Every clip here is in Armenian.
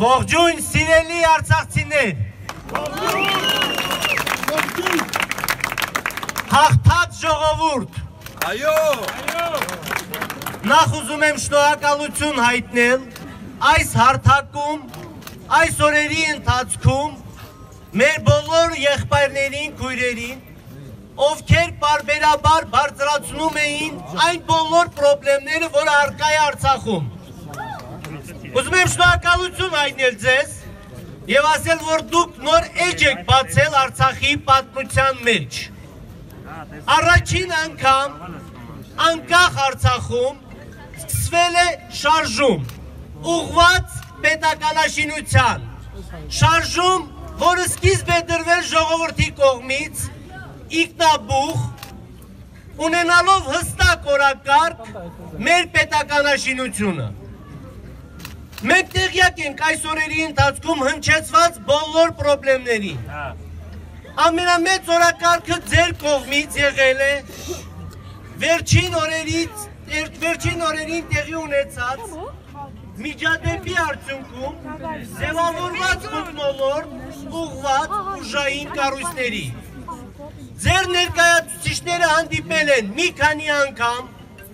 Ողջույն սիրելի արցախցիներ, հաղթած ժողովուրդ, նախ ուզում եմ շնորհակալություն հայտնել այս հարթակում, այս օրերի ընթացքում մեր բոլոր եղբայրներին, քույրերին, ովքեր պարբերաբար բարձրացնում էին այն բոլոր պրոբլեմները, որը առկա է Արցախում։ Ուզում եմ շնորհակալություն հայտնել ձեզ եւ ասել, որ դուք նոր էջ եք բացել Արցախի պատմության մեջ։ Առաջին անգամ անկախ Արցախում սկսվել է շարժում, ուղղված պետականաշինության, շարժում, որը սկիզբ է դրվել ժողովրդի կողմից, ինքնաբուխ, ունենալով հստակ օրակարգ մեր պետականաշինությունը։ Մենք տեղյակ ենք այս օրերի ընթացքում հնչեցված բոլոր պրոբլեմներին։ Ամենամեծ օրակարգը ձեր կողմից եղել է վերջին օրերին տեղի ունեցած միջադեպի արդյունքում ձևավորված մթնոլորտ ուղղված ուժային կառույցների։ Ձեր ներկայացուցիչները հանդիպել են մի քանի անգամ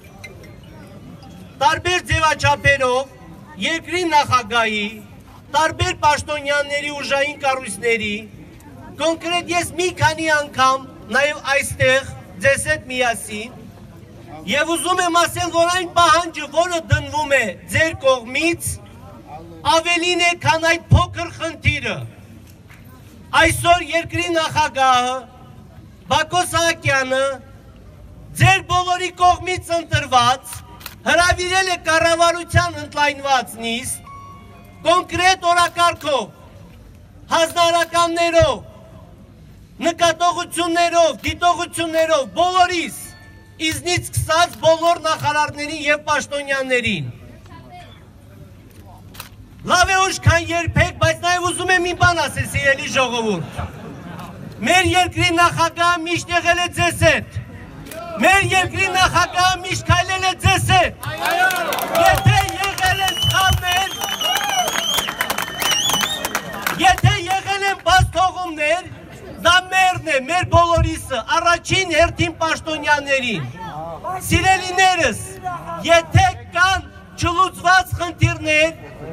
տարբեր ձևաչափերով երկրի նախագահի, տարբեր պաշտոնյաների ուժային կառույցների, կոնկրետ ես մի քանի անգամ նաև այստեղ ձեզ հետ միասին եւ ուզում եմ ասել, որ այն պահանջը, որը դնվում է ձեր կողմից, ավելին է, քան այդ փոքր խնդիրը։ Այսօր երկրի նախագահը Բակո Սահակյանը ձեր բոլորի կողմից ընտրված հրավիրել է կառավարության ընդլայնված նիստ, կոնկրետ օրակարգով, հանձնարարականներով, նկատողություններով, դիտողություններով, բոլորիս, իզնից սկսած բոլոր նախարարներին եւ պաշտոնյաներին։ Լավ է ուշ քան երբեք, բայց նաեւ ուզում եմ մի բան ասել, սիրելի ժողովուրդ։ Մեր երկրի նախագահը միշտ եղել է ձեզ հետ։ Մեր երկրի նախագահը միշտ քայլել է ձեզ հետ։ Եթե եղել են սխալներ, եթե եղել են բաց թողումներ, դա մերն է, մեր բոլորիսը, առաջին հերթին պաշտոնյաներին։ Սիրելիներս, եթե կան չլուծված խնդիրներ,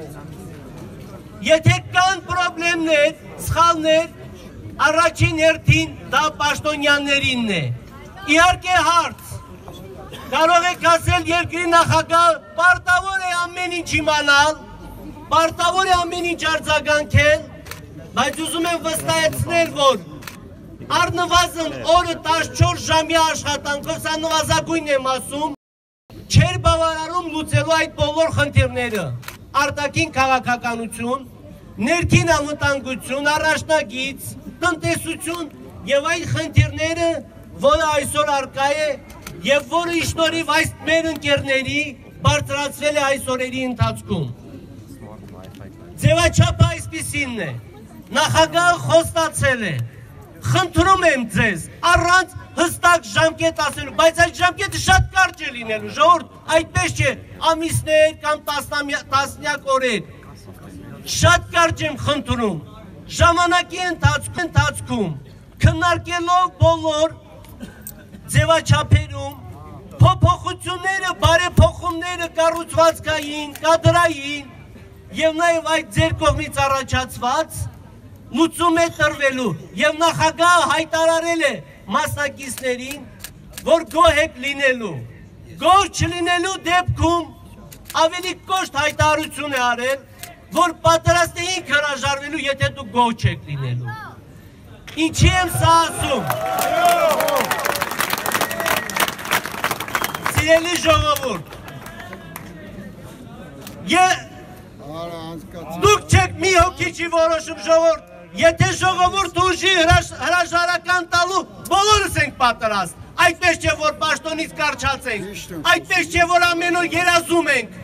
եթե կան պրոբլեմներ, սխալներ, առաջին հերթին դա պաշտոնյաներինն է։ Իհարկե հարց, կարող եք ասել երկրի նախագահ պարտավոր է ամեն ինչ իմանալ, պարտավոր է ամեն ինչ արձագանքել, բայց ուզում եմ վստահեցնել, որ առնվազն օրը 14 ժամյա աշխատանքով, սա նվազագույնն եմ ասում, չէր բավարարում լուծելու այդ բոլոր խնդիրները։ Արտաքին քաղաքականություն, ներքին անվտանգություն, առաջնագիծ, տնտեսություն եւ այն խնդիրները, որը այսօր առկա է եւ որը իշնորհիվ այս մեր ընկերների բարձրացվել է այս օրերի ընթացքում։ Ձևաչափը այսպիսինն է, նախագահը խոստացել է, խնդրում եմ ձեզ, առանց հստակ ժամկետ ասելու, բայց այդ ժամկետը շատ կարճ է լինելու, ժողովուրդ, այդպես չէ, ամիսներ կամ տասնյակ օրեր, շատ կարճ եմ խնդրում, ժամանակի ընթացքում, քննարկելով բոլոր ձևաչափերում, փոփոխությունները, բարեփոխումները կառուցվածքային, կադրային եւ նաեւ այդ ձեր կողմից առաջացված լուծում է տրվելու եւ նախագահը հայտարարել է մասնակիցներին, որ գոհ եք լինելու, գոհ չլինելու դեպքում ավելի կոշտ հայտարարություն է արել, որ պատրաստ է ինք հրաժարվելու, եթե դուք գոհ չեք լինելու։ Ինչի եմ սա ասում։ Սիրելի ժողովուրդ, դուք չեք մի հոգի չի որոշում ժողովուրդ, եթե ժողովուրդ ուժի հրաժարական տալու բոլորս ենք պատրաստ, այդպես չէ, որ պաշտոնից կարճացենք, այդպես չէ, որ ամեն օր երազում ենք։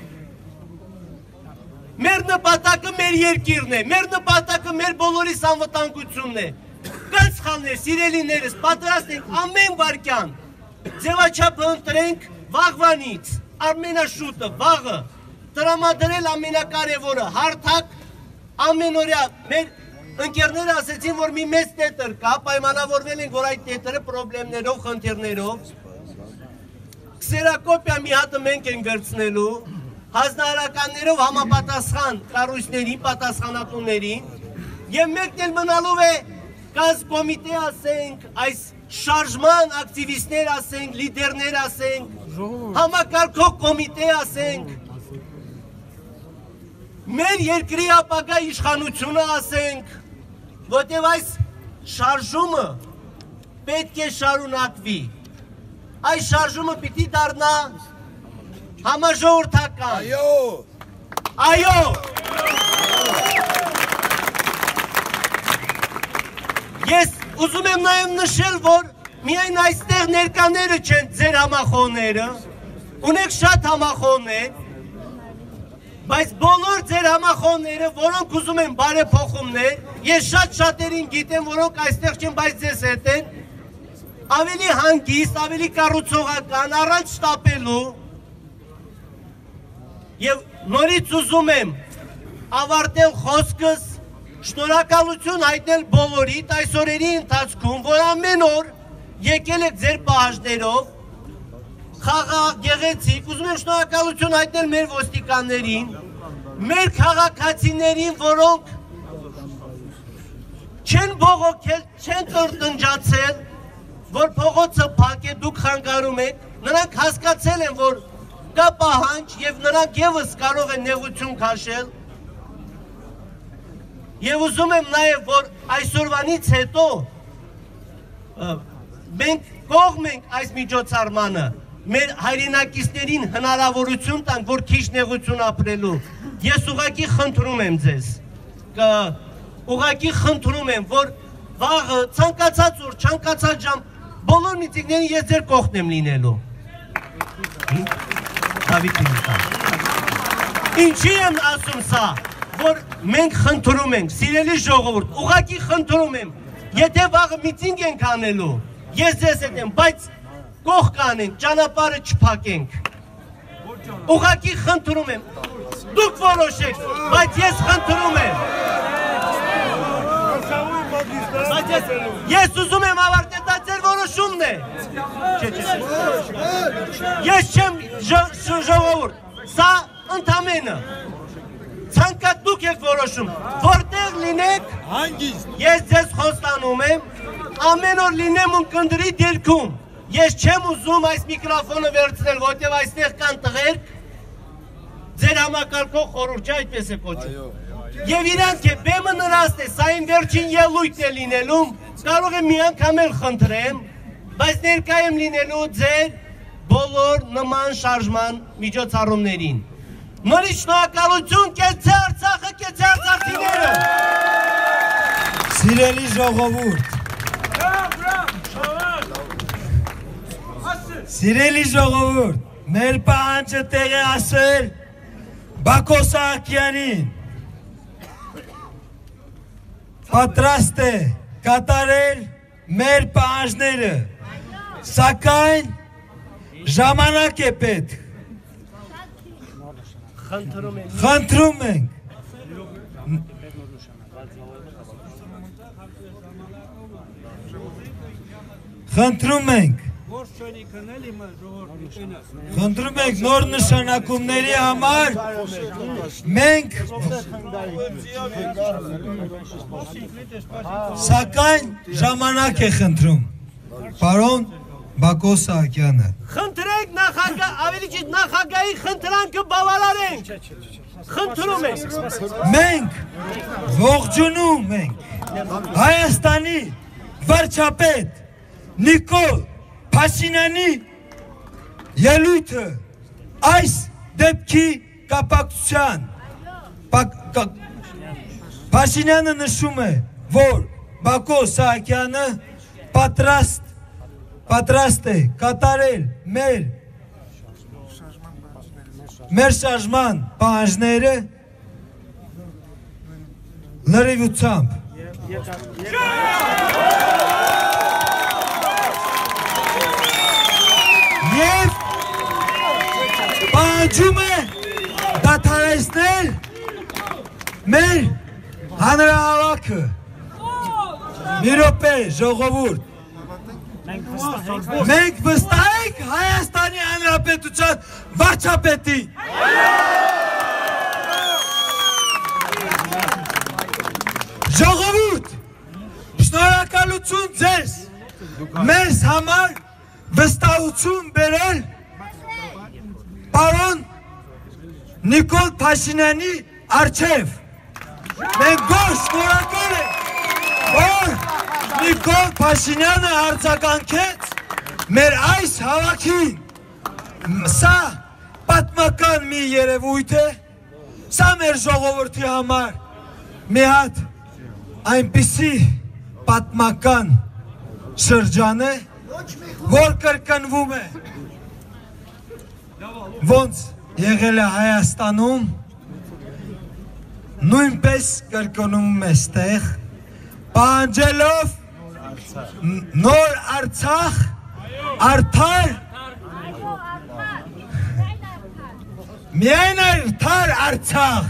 Մեր նպատակը մեր երկիրն է, մեր նպատակը մեր բոլորիս անվտանգությունն է։ Կան սխալներ, սիրելիներս, պատրաստ ենք ամեն վայրկյան ձևաչափը ընտրենք վաղվանից, ամենաշուտը, վաղը, տրամադրել ամենակարևորը, հարթակ ամեն օրյա մեր ընկերները ասեցին, որ մի մեծ տետր կա, պայմանավորվել են, որ այդ տետերը պրոբլեմներով, խնդիրներով, քսերակոպիա մի հատը մենք են գրցնելու, հանձնարարականներով համապատասխան կառույցներին, պատասխանատուներին, եւ մեկն էլ մնալով է կազ կոմիտե ասենք, այս շարժման ակտիվիստներ ասենք, լիդերներ ասենք, համակարգող կոմիտե ասենք, մեր երկրի ապագա իշխանությունը ասենք, որտեղ այս շարժումը պետք է շարունակվի, այս շարժումը պիտի դառնա համաժողովրդական։ Այո։ Ես ուզում եմ նաև նշել, որ միայն այստեղ ներկաները չեն ձեր համախոհները, ունեք շատ համախոհներ, բայց բոլոր ձեր համախոհները, որոնք ուզում են բարեփոխումներ, ես շատերին գիտեմ, որոնք այստեղ չեն, բայց ձեզ հետ են, ավելի հանգիստ, ավելի կառուցողական, առանց շտապելու, եւ նորից ուզում եմ ավարտել խոսքս, շնորհակալություն հայտնել բոլորիդ այս օրերի ընթացքում, որ ամեն օր եկել եք ձեր պահանջներով, խաղաղ, գեղեցիկ, ուզում եմ շնորհակալություն հայտնել մեր ոստիկաններին, մեր քաղաքացիներին, որոնք չեն բողոքել, չեն տնջացել, որ փողոցը փակ է, դուք խանգարում եք, նրանք հասկացել են, որ կա պահանջ եւ նրանք եւս կարող են նեղություն քաշել։ Եվ ուզում եմ նաև, որ այսօրվանից հետո մենք կողմ ենք այս միջոցառմանը, մեր հայրենակիցներին հնարավորություն տանք, որ քիչ նեղություն ապրելու։ Ես ուղղակի խնդրում եմ ձեզ, ուղղակի խնդրում եմ, որ վաղը ցանկացած օր, ցանկացած ժամ, բոլոր միտինգներին ես ձեր կողքն եմ լինելու։ Ինչի եմ ասում սա, որ մենք խնդրում ենք, սիրելի ժողովուրդ, ուղղակի խնդրում եմ, եթե վաղը միտինգ ենք անելու, ես ձեզ հետ եմ, բայց կողք կանենք, ճանապարհը չփակենք։ Ուղղակի խնդրում եմ, դուք որոշեք, բայց ես խնդրում եմ։ Ես ուզում եմ ավարտել, դա ձեր որոշումն է։ Ես չեմ ժողովուրդ, սա ընդամենը։ Ցանկա դուք եք որոշում, որտեղ լինեք, ես ձեզ խոստանում եմ, ամեն օր լինեմ ունկնդրի դիրքում, ես չեմ ուզում այս միկրոֆոնը վերցնել, որտեղ այստեղ կան տղերք, ձեր համակարգող խորհուրդը այդպես է կոչում, եւ իրանք է բեմը նրաստ է, սա իմ վերջին ելույթն է լինելու, կարող եմ մի անգամ էլ խնդրեմ, բայց ներկա եմ լինելու ձեր բոլոր նման շարժման միջոցառումներին։ Նորից շնորհակալություն, կեցե Արցախը, կեցե արցախցիները։ Սիրելի ժողովուրդ, սիրելի ժողովուրդ, մեր պահանջը տեղ է ասել Բակո Սահակյանին, պատրաստ է կատարել մեր պահանջները, սակայն ժամանակ է պետք։ Խնդրում ենք նոր նշանակումների համար մենք սակայն ժամանակ է խնդրում պարոն Բակո Սահակյանը։ Խնդրենք նախագահ, ավելի ճիշտ նախագահի խնդրանքը բավարարենք։ Խնդրում ենք։ Մենք ողջունում ենք Հայաստանի վարչապետ Նիկոլ Փաշինյանի ելույթը այս դեպքի կապակցության։ Փաշինյանը նշում է, որ Բակո Սահակյանը պատրաստ է կատարել մեր շարժման պահանջները լրիվությամբ։ Եվ պահանջում է դադարեցնել մեր հանրահավաքը։ Մի րոպե, ժողովուրդ։ Մենք վստահ ենք Հայաստանի Հանրապետության վարչապետին։ Ժողովուրդ, շնորհակալություն ձեզ, մեզ համար վստահություն բերել պարոն Նիկոլ Փաշինյանի առջև։ Մենք գոհ շնորհակալ ենք, որ Նիկոլ Փաշինյանը արձագանքեց մեր այս հավաքին։ Սա պատմական մի երևույթ է, սա մեր ժողովրդի համար մի հատ այնպիսի պատմական շրջան է, որ կրկնվում է, ոնց եղել է Հայաստանում, նույնպես կրկնում է ստեղ, պահանջելով նոր Արցախ, արդար, միայն արդար Արցախ։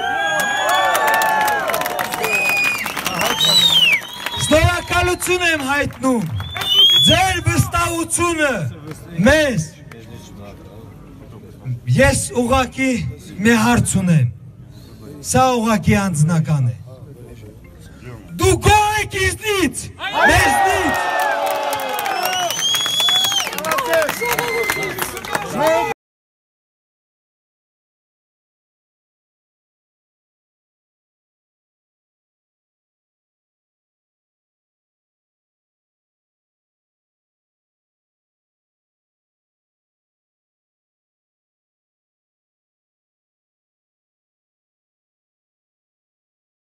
Շնորհակալություն եմ հայտնում ձեր վստահությունը մեզ։ Ես ուղղակի մի հարց ունեմ, սա ուղղակի անձնական է։ Դու գոհ եք ինձնից, մեզնից։